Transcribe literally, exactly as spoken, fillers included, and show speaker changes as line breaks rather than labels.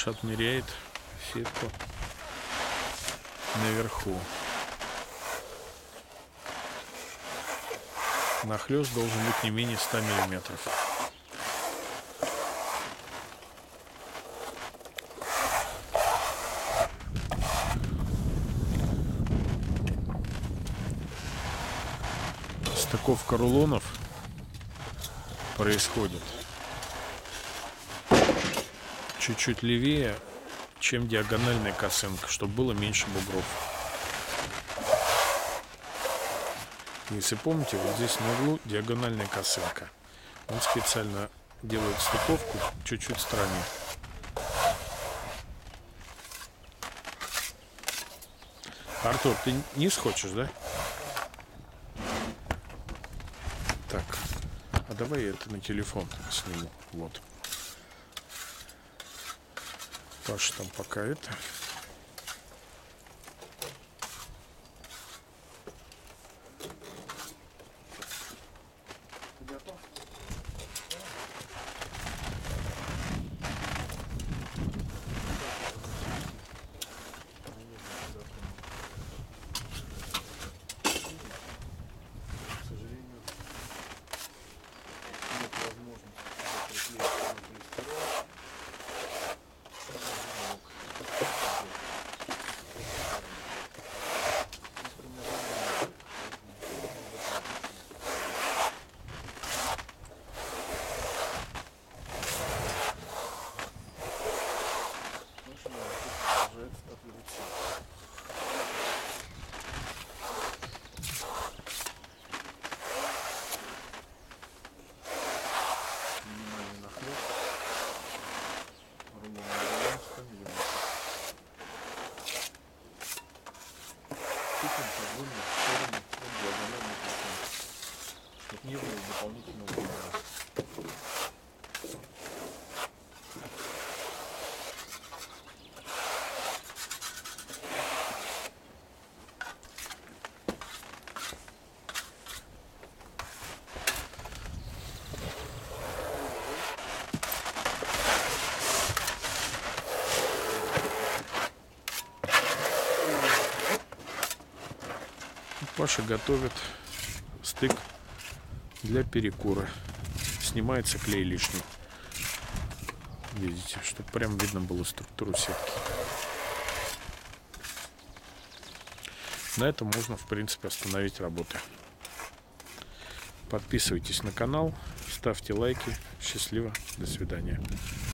Паша отмеряет сетку наверху. Нахлёст должен быть не менее ста миллиметров. Стыковка рулонов происходит чуть-чуть левее, чем диагональная косынка, чтобы было меньше бугров. Если помните, вот здесь на углу диагональная косынка. Он специально делает стыковку чуть-чуть в стороне. Артур, ты низ хочешь, да? Так, а давай я это на телефон сниму. Вот. Паша там пока это. Не было дополнительного выбора. Паша готовит стык для перекура. Снимается клей лишний. Видите, чтобы прям видно было структуру сетки. На этом можно, в принципе, остановить работу. Подписывайтесь на канал, ставьте лайки. Счастливо, до свидания.